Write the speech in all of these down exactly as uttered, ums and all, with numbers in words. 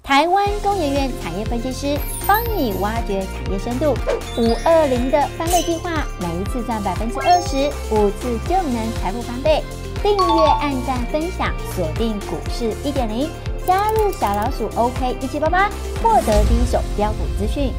台湾工研院产业分析师帮你挖掘产业深度。五二零的翻倍计划，每一次赚百分之二十，五次就能财富翻倍。订阅、按赞、分享，锁定股市一点零，加入小老鼠 O K 一七八八，获得第一手标股资讯。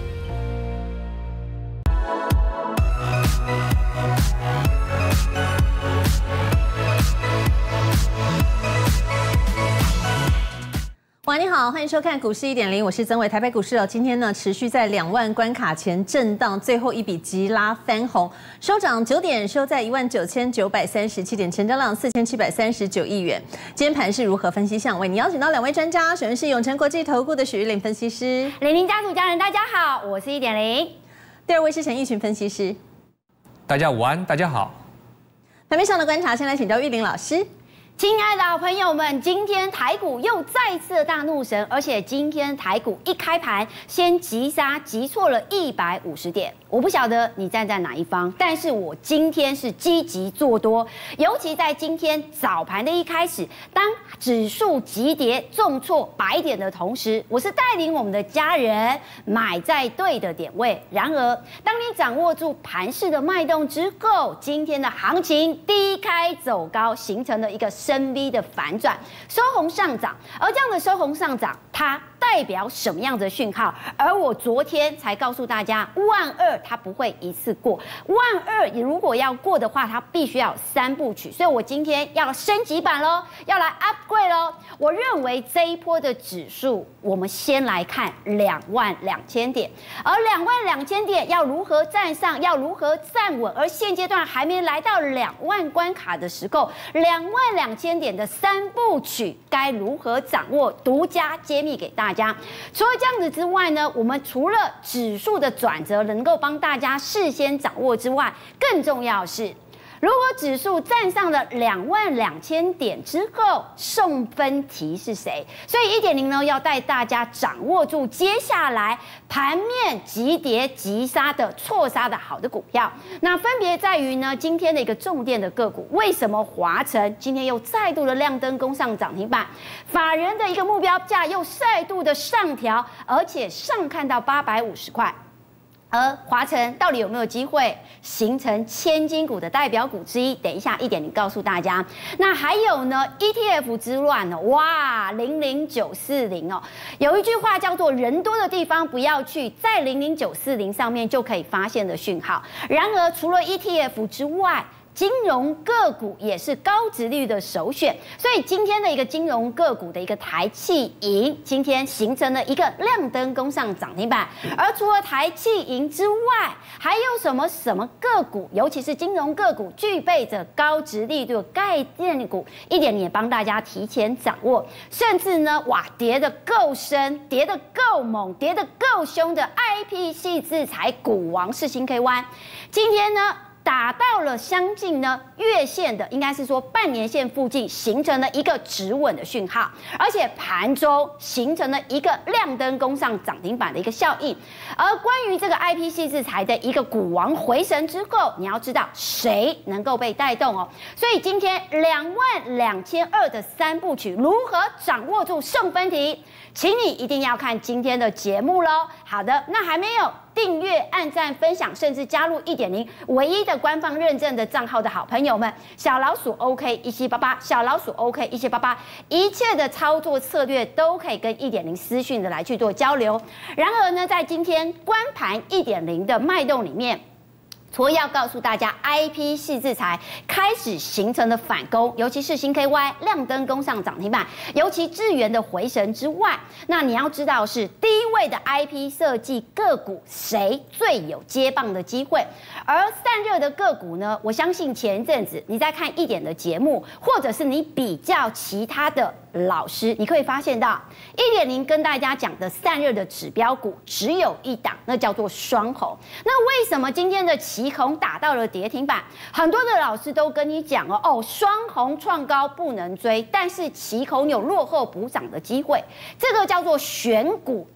哇，你好，欢迎收看股市一点零，我是曾伟。台北股市哦，今天呢持续在两万关卡前震荡，最后一笔急拉翻红，收涨九点，收在一万九千九百三十七点，成交量四千七百三十九亿元。今天盘是如何分析？向为你邀请到两位专家，首先是永诚国际投顾的许玉玲分析师， 零零家族家人大家好，我是一点零。 第二位是陈奕群分析师， 大家午安，大家好。 盘面上的观察，先来请教玉玲老师。 亲爱的好朋友们，今天台股又再次的大怒神，而且今天台股一开盘先急杀，急挫了一百五十点。我不晓得你站在哪一方，但是我今天是积极做多，尤其在今天早盘的一开始，当指数急跌重挫百点的同时，我是带领我们的家人买在对的点位。然而，当你掌握住盘势的脉动之后，今天的行情低开走高，形成了一个深 V 的反转，收红上涨。而这样的收红上涨，它代表什么样的讯号？而我昨天才告诉大家，万二它不会一次过，万二如果要过的话，它必须要有三部曲。所以我今天要升级版喽，要来 upgrade 喽。我认为这一波的指数，我们先来看两万两千点，而两万两千点要如何站上，要如何站稳？而现阶段还没来到两万关卡的时候，两万两千点的三部曲该如何掌握？独家揭秘给大家。除了这样子之外呢，我们除了指数的转折能够帮大家事先掌握之外，更重要的是，如果指数站上了两万两千点之后，送分题是谁？所以一点零呢，要带大家掌握住接下来盘面急跌急杀的错杀的好的股票。那分别在于呢，今天的一个重点的个股，为什么华城今天又再度的亮灯攻上涨停板？法人的一个目标价又再度的上调，而且上看到八百五十块。而华城到底有没有机会形成千金股的代表股之一？等一下一点零告诉大家。那还有呢 ，E T F 之乱呢？哇，零零九四零哦，有一句话叫做“人多的地方不要去”，在零零九四零上面就可以发现的讯号。然而，除了 E T F 之外，金融个股也是高殖利率的首选，所以今天的一个金融个股的一个台企银，今天形成了一个亮灯攻上涨停板。而除了台企银之外，还有什么什么个股，尤其是金融个股，具备着高殖利率的概念股，一点也帮大家提前掌握。甚至呢，哇，跌得够深，跌得够猛，跌得够凶的 I P 系制裁股王世芯 K Y， 今天呢，打到了相近呢月线的，应该是说半年线附近，形成了一个止稳的讯号，而且盘中形成了一个亮灯攻上涨停板的一个效应。而关于这个 I P 系制裁的一个股王回神之后，你要知道谁能够被带动哦。所以今天两万两千二的三部曲如何掌握住送分题，请你一定要看今天的节目喽。好的，那还没有订阅、按赞、分享，甚至加入一点零唯一的官方认证的账号的好朋友们，小老鼠 O K 一七八八，小老鼠 O K 一七八八，一切的操作策略都可以跟一点零私讯的来去做交流。然而呢，在今天观盘一点零的脉动里面，除了要告诉大家 I P 系制裁开始形成了反攻，尤其是新 K Y 亮灯攻上涨停板，尤其智原的回神之外，那你要知道是第一位的 I P 设计个股谁最有接棒的机会。而散热的个股呢，我相信前一阵子你在看一点的节目，或者是你比较其他的老师，你可以发现到一点零跟大家讲的散热的指标股只有一档，那叫做双红。那为什么今天的奇宏打到了跌停板？很多的老师都跟你讲哦，哦，双红创高不能追，但是奇宏有落后补涨的机会，这个叫做选股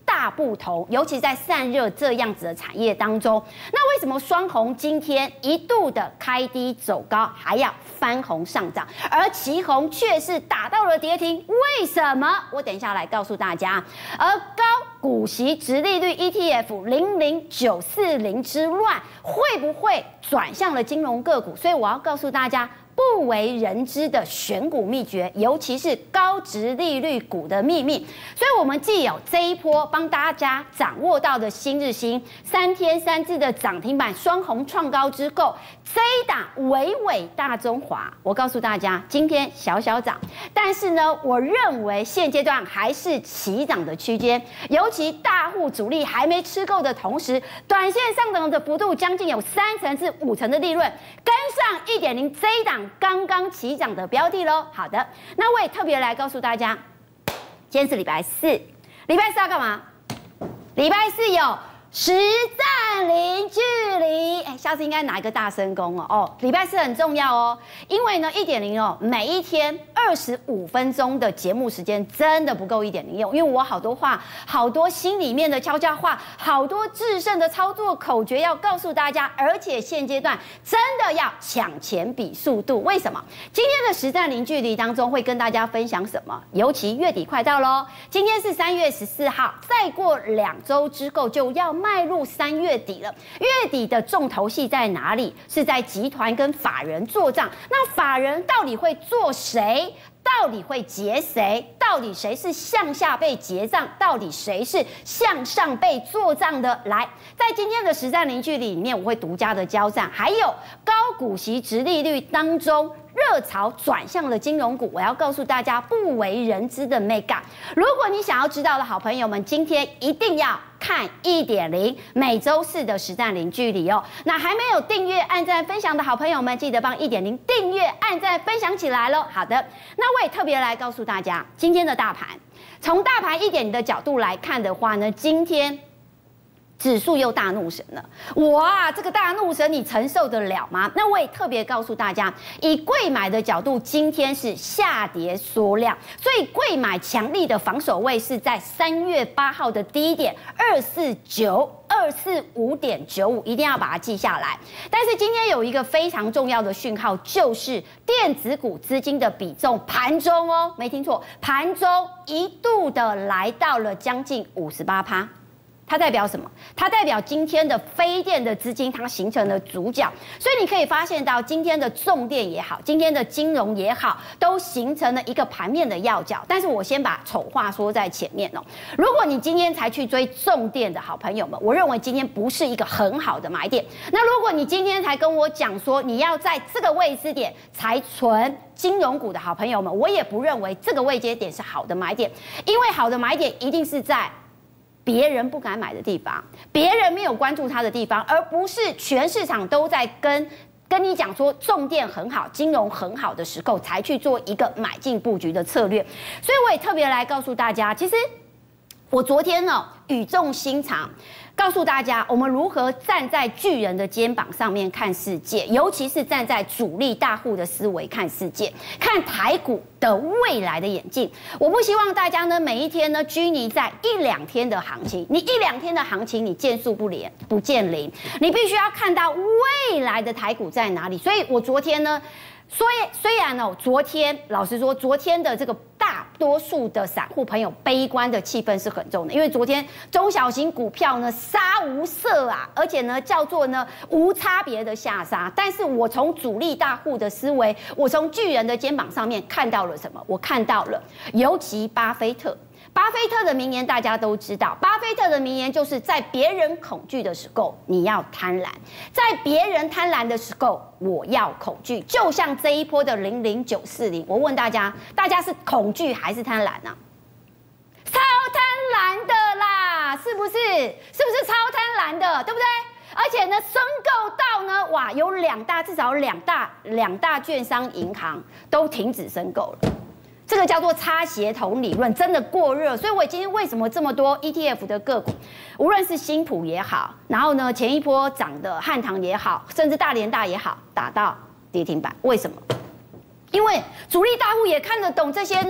大不同，尤其在散热这样子的产业当中。那为什么双红今天一度的开低走高，还要翻红上涨，而旗红却是打到了跌停？为什么？我等一下来告诉大家。而高股息殖利率 E T F 零零九四零之乱，会不会转向了金融个股？所以我要告诉大家不为人知的选股秘诀，尤其是高殖利率股的秘密。所以，我们既有这一波帮大家掌握到的新日新三天三次的涨停板双红创高之后，这一档伟伟大中华，我告诉大家，今天小小涨，但是呢，我认为现阶段还是起涨的区间，尤其大户主力还没吃够的同时，短线上涨的幅度将近有三成至五成的利润，跟上 一点零 这一档刚刚起涨的标的咯。好的，那我也特别来告诉大家，今天是礼拜四，礼拜四要干嘛？礼拜四有实战零距离，哎，下次应该拿一个大声公哦。哦，礼拜四很重要哦，因为呢 一点零 哦，每一天二十五分钟的节目时间真的不够一点零用，因为我好多话，好多心里面的悄悄话，好多制胜的操作口诀要告诉大家，而且现阶段真的要抢钱比速度。为什么？今天的实战零距离当中会跟大家分享什么？尤其月底快到咯，今天是三月十四号，再过两周之后就要迈入三月底了。月底的重头戏在哪里？是在集团跟法人做账。那法人到底会做谁？到底会结谁？到底谁是向下被结账？到底谁是向上被做账的？来，在今天的实战零距离里面，我会独家的交战。还有高股息殖利率当中，热潮转向了金融股，我要告诉大家不为人知的 mega。如果你想要知道的好朋友们，今天一定要看 一点零 每周四的实战零距离哦。那还没有订阅、按赞、分享的好朋友们，记得帮一点零订阅、按赞、分享起来咯。好的，那我也特别来告诉大家，今天的大盘，从大盘一点零的角度来看的话呢，今天指数又大怒神了，哇！这个大怒神你承受得了吗？那我也特别告诉大家，以贵买的角度，今天是下跌缩量，所以贵买强力的防守位是在三月八号的低点二四九。二四五点九五，一定要把它记下来。但是今天有一个非常重要的讯号，就是电子股资金的比重盘中哦，没听错，盘中一度的来到了将近五十八趴。它代表什么？它代表今天的非电的资金它形成了主角，所以你可以发现到今天的重电也好，今天的金融也好，都形成了一个盘面的要角。但是我先把丑话说在前面哦。如果你今天才去追重电的好朋友们，我认为今天不是一个很好的买点。那如果你今天才跟我讲说你要在这个位置点才存金融股的好朋友们，我也不认为这个位阶点是好的买点，因为好的买点一定是在别人不敢买的地方，别人没有关注它的地方，而不是全市场都在跟跟你讲说重电很好、金融很好的时候，才去做一个买进布局的策略。所以我也特别来告诉大家，其实我昨天呢语重心长告诉大家，我们如何站在巨人的肩膀上面看世界，尤其是站在主力大户的思维看世界，看台股的未来的演进。我不希望大家呢每一天呢拘泥在一两天的行情，你一两天的行情你见树不连不见林，你必须要看到未来的台股在哪里。所以我昨天呢。所以虽然哦，昨天老实说，昨天的这个大多数的散户朋友悲观的气氛是很重的，因为昨天中小型股票呢杀无赦啊，而且呢叫做呢无差别的下杀。但是我从主力大户的思维，我从巨人的肩膀上面看到了什么？我看到了，尤其巴菲特。巴菲特的名言大家都知道，巴菲特的名言就是在别人恐惧的时候你要贪婪，在别人贪婪的时候我要恐惧。就像这一波的零零九四零，我问大家，大家是恐惧还是贪婪啊？超贪婪的啦，是不是？是不是超贪婪的，对不对？而且呢，申购到呢，哇，有两大至少两大两大券商银行都停止申购了。这个叫做差协同理论，真的过热。所以我今天为什么这么多 E T F 的个股，无论是新普也好，然后呢前一波涨的汉唐也好，甚至大联大也好，打到跌停板，为什么？因为主力大户也看得懂这些呢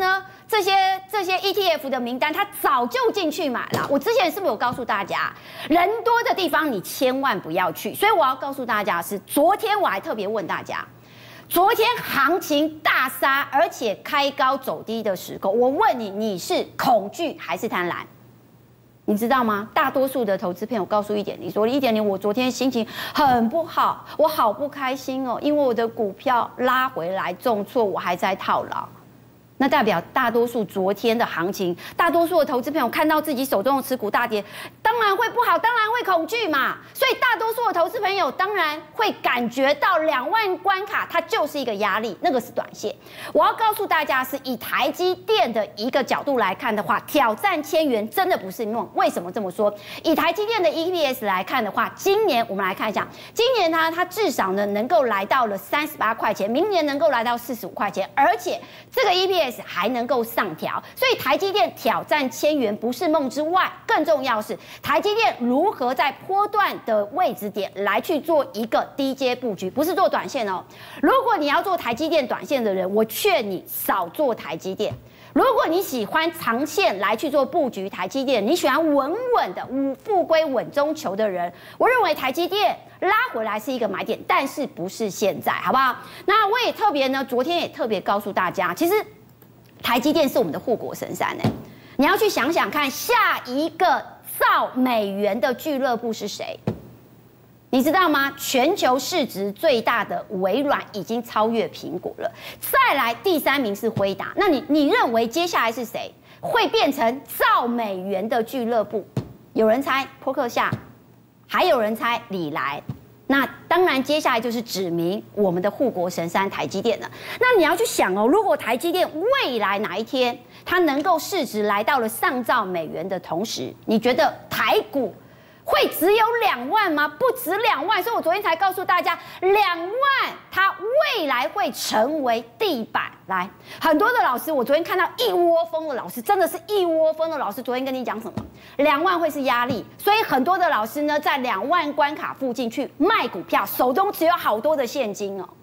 这些这些 E T F 的名单，他早就进去买了。我之前是不是有告诉大家，人多的地方你千万不要去？所以我要告诉大家是，昨天我还特别问大家，昨天行情大杀，而且开高走低的时候，我问你，你是恐惧还是贪婪？你知道吗？大多数的投资朋友告诉一点零说，一点零，我昨天心情很不好，我好不开心哦，因为我的股票拉回来重挫，我还在套牢。那代表大多数昨天的行情，大多数的投资朋友看到自己手中的持股大跌，当然会不好，当然会恐惧嘛。所以大多数的投资朋友当然会感觉到两万关卡，它就是一个压力，那个是短线。我要告诉大家，是以台积电的一个角度来看的话，挑战千元真的不是梦。为什么这么说？以台积电的 E P S 来看的话，今年我们来看一下，今年它它至少呢能够来到了三十八块钱，明年能够来到四十五块钱，而且这个 E P S还能够上调，所以台积电挑战千元不是梦之外，更重要是台积电如何在波段的位置点来去做一个低阶布局，不是做短线哦。如果你要做台积电短线的人，我劝你少做台积电。如果你喜欢长线来去做布局台积电，你喜欢稳稳的富归稳中求的人，我认为台积电拉回来是一个买点，但是不是现在，好不好？那我也特别呢，昨天也特别告诉大家，其实台积电是我们的护国神山哎，你要去想想看，下一个造美元的俱乐部是谁？你知道吗？全球市值最大的微软已经超越苹果了，再来第三名是辉达。那你你认为接下来是谁会变成造美元的俱乐部？有人猜波克夏，还有人猜礼来。那当然，接下来就是指明我们的护国神山台积电了。那你要去想哦，如果台积电未来哪一天它能够市值来到了上兆美元的同时，你觉得台股会只有两万吗？不止两万，所以我昨天才告诉大家，两万它未来会成为地板。来，很多的老师，我昨天看到一窝蜂的老师，真的是一窝蜂的老师。昨天跟你讲什么？两万会是压力，所以很多的老师呢，在两万关卡附近去卖股票，手中持有好多的现金哦。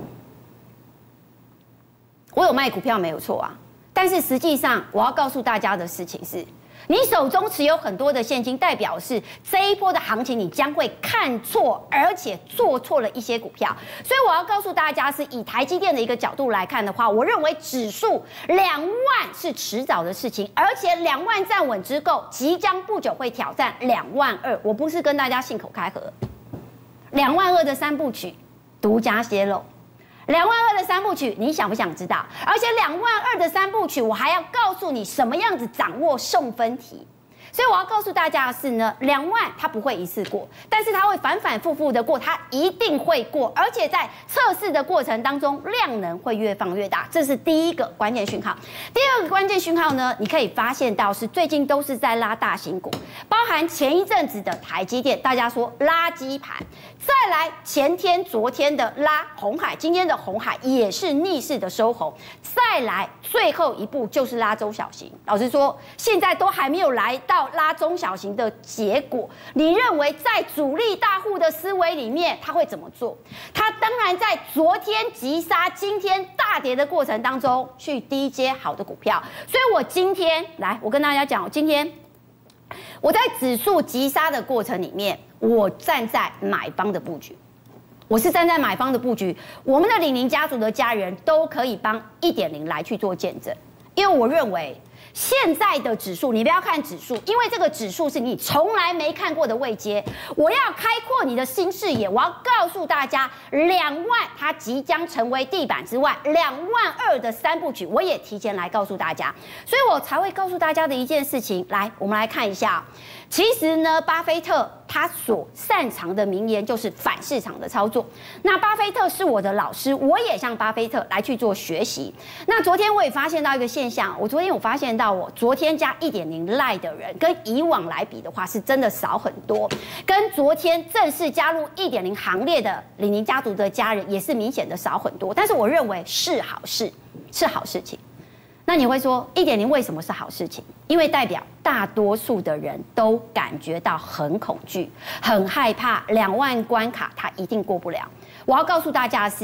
我有卖股票没有错啊，但是实际上我要告诉大家的事情是，你手中持有很多的现金，代表是这一波的行情你将会看错，而且做错了一些股票。所以我要告诉大家，是以台积电的一个角度来看的话，我认为指数两万是迟早的事情，而且两万站稳之后，即将不久会挑战两万二。我不是跟大家信口开河，两万二的三部曲独家揭露。两万二的三部曲，你想不想知道？而且两万二的三部曲，我还要告诉你什么样子掌握送分题。所以我要告诉大家的是呢，两万它不会一次过，但是它会反反复复的过，它一定会过，而且在测试的过程当中，量能会越放越大，这是第一个关键讯号。第二个关键讯号呢，你可以发现到是最近都是在拉大型股，包含前一阵子的台积电，大家说垃圾盘，再来前天、昨天的拉鸿海，今天的鸿海也是逆势的收红，再来最后一步就是拉中小型。老实说，现在都还没有来到拉中小型的结果，你认为在主力大户的思维里面，他会怎么做？他当然在昨天急杀、今天大跌的过程当中，去低接好的股票。所以我今天来，我跟大家讲，今天我在指数急杀的过程里面，我站在买方的布局。我是站在买方的布局，我们的李宁家族的家人都可以帮一点零来去做见证，因为我认为现在的指数，你不要看指数，因为这个指数是你从来没看过的位阶。我要开阔你的新视野，我要告诉大家，两万它即将成为地板之外，两万二的三部曲，我也提前来告诉大家，所以我才会告诉大家的一件事情。来，我们来看一下，其实呢，巴菲特他所擅长的名言就是反市场的操作。那巴菲特是我的老师，我也向巴菲特来去做学习。那昨天我也发现到一个现象，我昨天有发现到，我昨天加一点零赖的人，跟以往来比的话，是真的少很多。跟昨天正式加入一点零行列的李宁家族的家人，也是明显的少很多。但是我认为是好事，是好事情。那你会说一点零为什么是好事情？因为代表大多数的人都感觉到很恐惧、很害怕，两万关卡他一定过不了。我要告诉大家的是，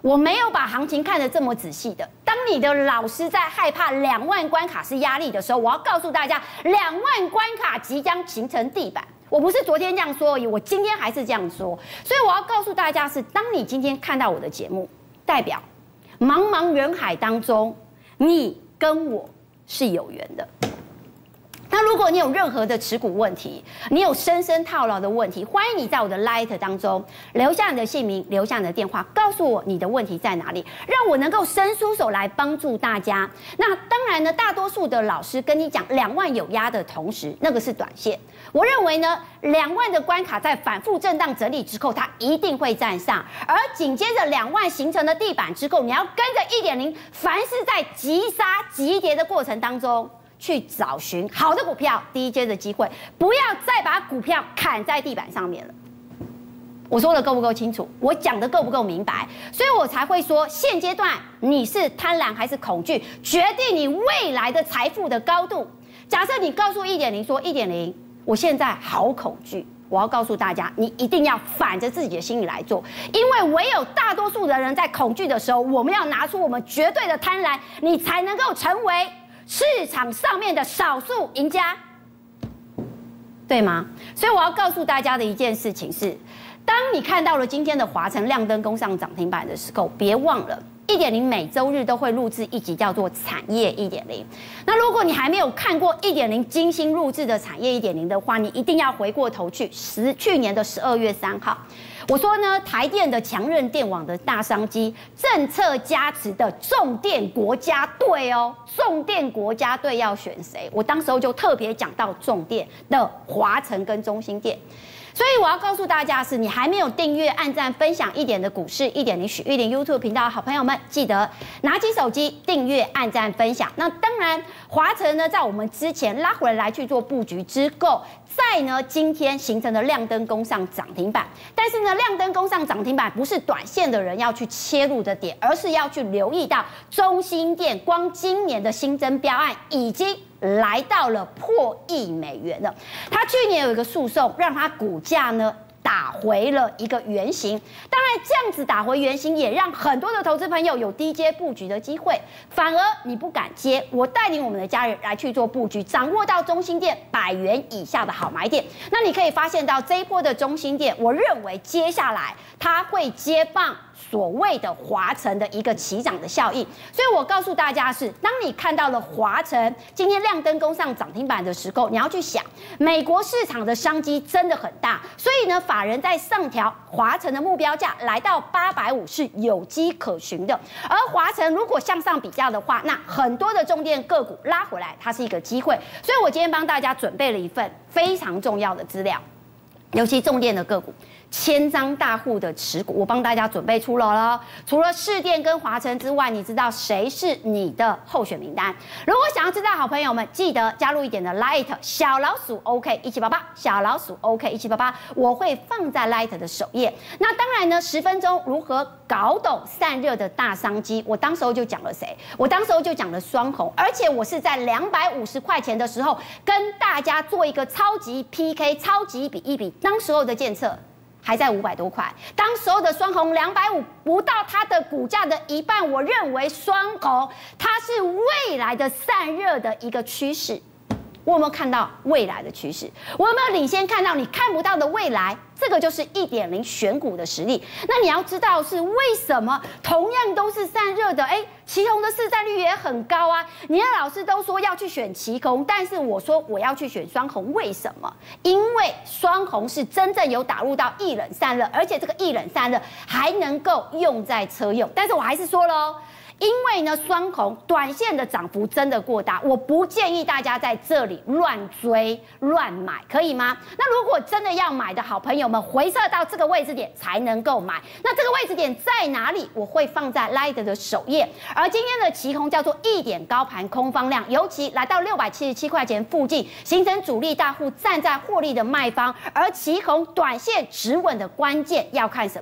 我没有把行情看得这么仔细的。当你的老师在害怕两万关卡是压力的时候，我要告诉大家，两万关卡即将形成地板。我不是昨天这样说而已，我今天还是这样说。所以我要告诉大家是，当你今天看到我的节目，代表茫茫人海当中，你跟我是有缘的。那如果你有任何的持股问题，你有深深套牢的问题，欢迎你在我的 Light 当中留下你的姓名，留下你的电话，告诉我你的问题在哪里，让我能够伸出手来帮助大家。那当然呢，大多数的老师跟你讲两万有压的同时，那个是短线。我认为呢，两万的关卡在反复震荡整理之后，它一定会站上，而紧接着两万形成的地板之后，你要跟着一点零，凡是在急杀急跌的过程当中，去找寻好的股票，低阶的机会，不要再把股票砍在地板上面了。我说的够不够清楚？我讲的够不够明白？所以我才会说，现阶段你是贪婪还是恐惧，决定你未来的财富的高度。假设你告诉一点零说，一点零，我现在好恐惧。我要告诉大家，你一定要反着自己的心意来做，因为唯有大多数的人在恐惧的时候，我们要拿出我们绝对的贪婪，你才能够成为市场上面的少数赢家，对吗？所以我要告诉大家的一件事情是，当你看到了今天的华城亮灯攻上涨停板的时候，别忘了一点零每周日都会录制一集叫做产业一点零。那如果你还没有看过一点零精心录制的产业一点零的话，你一定要回过头去十去年的十二月三号。我说呢，台电的强韧电网的大商机，政策加持的重电国家队哦，重电国家队要选谁？我当时候就特别讲到重电的华城跟中兴电。所以我要告诉大家的是，你还没有订阅、按赞、分享一点的股市一点零许玉玲 YouTube 频道的好朋友们，记得拿起手机订阅、按赞、分享。那当然，华城呢，在我们之前拉回来去做布局之后，在呢今天形成了亮灯攻上涨停板。但是呢，亮灯攻上涨停板不是短线的人要去切入的点，而是要去留意到中兴电光今年的新增标案已经来到了破亿美元了。他去年有一个诉讼，让他股价呢打回了一个原形。当然，这样子打回原形，也让很多的投资朋友有低阶布局的机会。反而你不敢接，我带领我们的家人来去做布局，掌握到中兴电百元以下的好买点。那你可以发现到这一波的中兴电，我认为接下来它会接棒所谓的华城的一个起涨的效应。所以我告诉大家是，当你看到了华城今天亮灯攻上涨停板的时候，你要去想，美国市场的商机真的很大，所以呢，法人在上调华城的目标价来到八百五是有迹可循的。而华城如果向上比较的话，那很多的重电个股拉回来，它是一个机会。所以我今天帮大家准备了一份非常重要的资料，尤其重电的个股。千张大户的持股，我帮大家准备出了了。除了士电跟华城之外，你知道谁是你的候选名单？如果想要知道，好朋友们记得加入一点的 Light 小老鼠 OK 一七八八，小老鼠 OK 一七八八，我会放在 Light 的首页。那当然呢，十分钟如何搞懂散热的大商机，我当时候就讲了谁？我当时候就讲了双红，而且我是在两百五十块钱的时候跟大家做一个超级 P K， 超级比一比，当时候的建测还在五百多块，当时候的双红两百五不到它的股价的一半，我认为双红它是未来的散热的一个趋势。我有没有看到未来的趋势？我有没有领先看到你看不到的未来？这个就是一点零选股的实力。那你要知道是为什么同样都是散热的，哎，奇鋐的市占率也很高啊。你的老师都说要去选奇鋐，但是我说我要去选双红，为什么？因为双红是真正有打入到液冷散热，而且这个液冷散热还能够用在车用。但是我还是说了哦。因为呢，双红短线的涨幅真的过大，我不建议大家在这里乱追乱买，可以吗？那如果真的要买的好朋友们，回撤到这个位置点才能够买。那这个位置点在哪里？我会放在 Light 的首页。而今天的奇鋐叫做一点高盘空方量，尤其来到六百七十七块钱附近，形成主力大户站在获利的卖方。而奇鋐短线止稳的关键要看什么？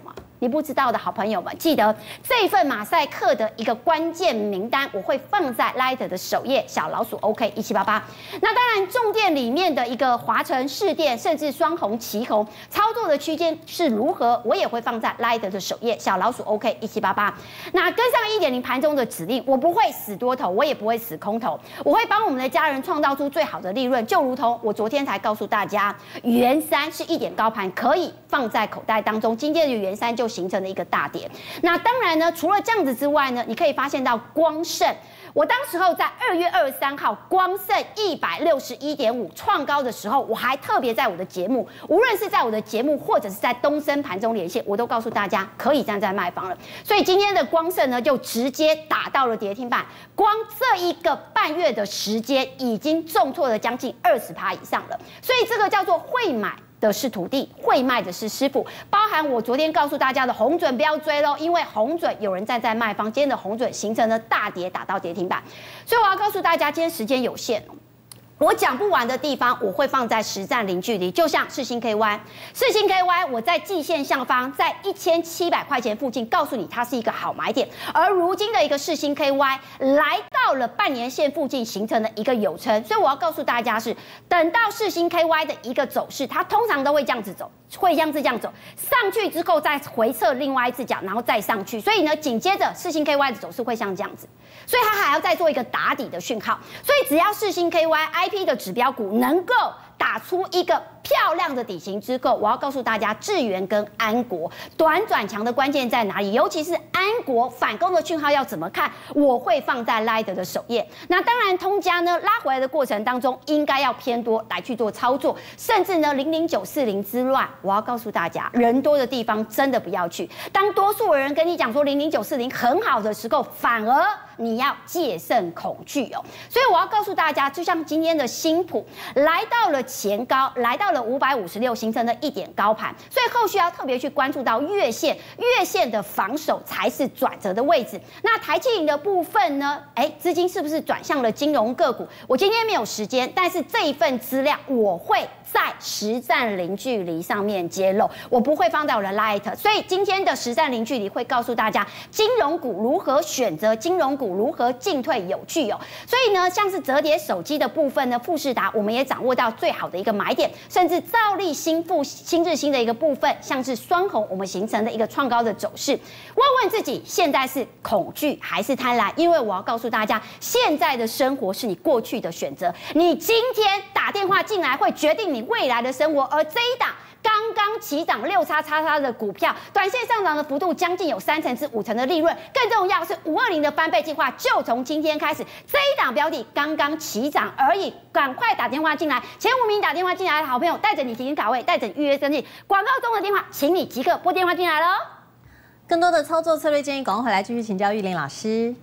你不知道的好朋友们，记得这份马赛克的一个关键名单，我会放在 Light 的首页，小老鼠 OK 一七八八。那当然，重电里面的一个华城、士电，甚至双红、旗红，操作的区间是如何，我也会放在 Light 的首页，小老鼠 OK 一七八八。那跟上一点零盘中的指令，我不会死多头，我也不会死空头，我会帮我们的家人创造出最好的利润，就如同我昨天才告诉大家，元三是一点高盘，可以放在口袋当中。今天的元三就形成了一个大跌。那当然呢，除了这样子之外呢，你可以发现到光盛。我当时候在二月二十三号，光盛一百六十一点五创高的时候，我还特别在我的节目，无论是在我的节目或者是在东升盘中连线，我都告诉大家可以站在卖方了。所以今天的光盛呢，就直接打到了跌停板，光这一个半月的时间，已经重挫了将近二十趴以上了。所以这个叫做会买的是徒弟，会卖的是师傅，包含我昨天告诉大家的红准不要追喽，因为红准有人站在卖方，今天的红准形成了大跌，打到跌停板，所以我要告诉大家，今天时间有限。我讲不完的地方，我会放在实战零距离，就像世新 K Y， 世新 K Y， 我在季线上方，在一千七百块钱附近，告诉你它是一个好买点。而如今的一个世新 K Y 来到了半年线附近，形成了一个有撑，所以我要告诉大家是，等到世新 K Y 的一个走势，它通常都会这样子走，会这样子这样走，上去之后再回撤另外一只脚，然后再上去。所以呢，紧接着世新 K Y 的走势会像这样子，所以它还要再做一个打底的讯号。所以只要世新 K Y。I P 的指标股能够打出一个漂亮的底型之后，我要告诉大家，智原跟安国短转强的关键在哪里？尤其是安国反攻的讯号要怎么看？我会放在 Light 的首页。那当然，通家呢拉回来的过程当中，应该要偏多来去做操作，甚至呢零零九四零之乱，我要告诉大家，人多的地方真的不要去。当多数人跟你讲说零零九四零很好的时候，反而你要戒慎恐惧哦。所以我要告诉大家，就像今天的新普来到了前高，来到了五百五十六，形成了一点高盘，所以后续要特别去关注到月线，月线的防守才是转折的位置。那台积银的部分呢？哎，资金是不是转向了金融个股？我今天没有时间，但是这一份资料我会在实战零距离上面揭露，我不会放在我的 Light。所以今天的实战零距离会告诉大家，金融股如何选择，金融股如何进退有据哦。所以呢，像是折叠手机的部分呢，富士达我们也掌握到最好的一个买点，甚至兆利、新富、新日新的一个部分，像是双红，我们形成的一个创高的走势。问问自己，现在是恐惧还是贪婪？因为我要告诉大家，现在的生活是你过去的选择，你今天打电话进来会决定你未来的生活，而这一档刚刚起涨六叉叉叉的股票，短线上涨的幅度将近有三成至五成的利润。更重要是五二零的翻倍计划，就从今天开始，这一档标的刚刚起涨而已，赶快打电话进来，前五名打电话进来的好朋友，带着你提前卡位，带着你预约登记，广告中的电话，请你即刻拨电话进来喽。 更多的操作策略建议，广告回来继续请教玉玲老师。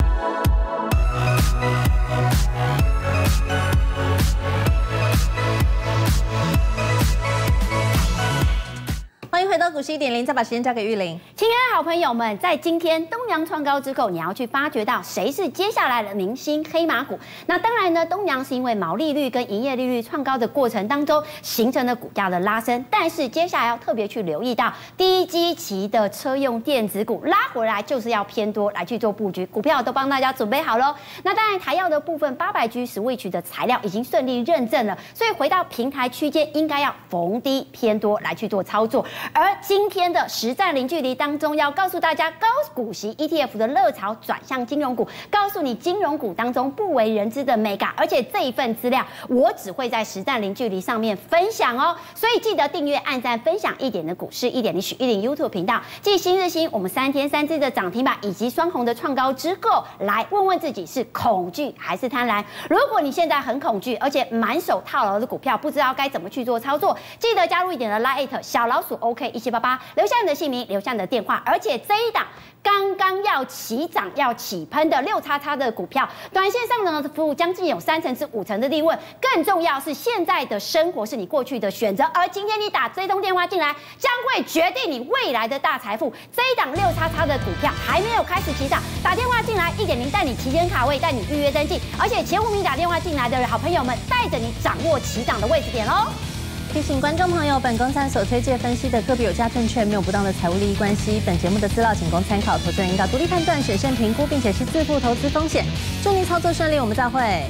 欢迎回到股市一点零，再把时间交给玉玲。 亲爱的好朋友们，在今天东阳创高之后，你要去发掘到谁是接下来的明星黑马股。那当然呢，东阳是因为毛利率跟营业利率创高的过程当中形成了股价的拉升，但是接下来要特别去留意到低基期的车用电子股拉回来，就是要偏多来去做布局，股票都帮大家准备好喽。那当然，台药的部分八百 G Switch 的材料已经顺利认证了，所以回到平台区间应该要逢低偏多来去做操作。而今天的实战零距离当中，要告诉大家高股息 E T F 的热潮转向金融股，告诉你金融股当中不为人知的美感，而且这一份资料我只会在实战零距离上面分享哦，所以记得订阅、按赞、分享一点的股市一点零许一零 YouTube 频道，继新日新我们三天三只的涨停板以及双红的创高之后，来问问自己是恐惧还是贪婪。如果你现在很恐惧，而且满手套牢的股票，不知道该怎么去做操作，记得加入一点的 Light 小老鼠 OK 一七八八，留下你的姓名，留下你的电话，而且这一档刚刚要起涨、要起喷的六叉叉的股票，短线上呢服务将近有三成至五成的利润。更重要是，现在的生活是你过去的选择，而今天你打这通电话进来，将会决定你未来的大财富。这一档六叉叉的股票还没有开始起涨，打电话进来，一点零带你提前卡位，带你预约登记，而且前五名打电话进来的好朋友们，带着你掌握起涨的位置点喽。 提醒观众朋友，本公司所推荐分析的个别有价证券没有不当的财务利益关系。本节目的资料仅供参考，投资人应该独立判断、审慎评估，并且是自负投资风险。祝您操作顺利，我们再会。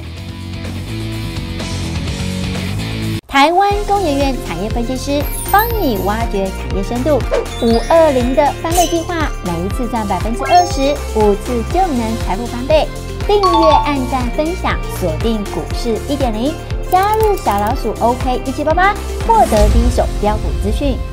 台湾工研院产业分析师帮你挖掘产业深度。五二零的翻倍计划，每一次赚百分之二十，五次就能财富翻倍。订阅、按赞、分享，锁定股市一点零，加入小老鼠 OK 一七八八，获得第一手标股资讯。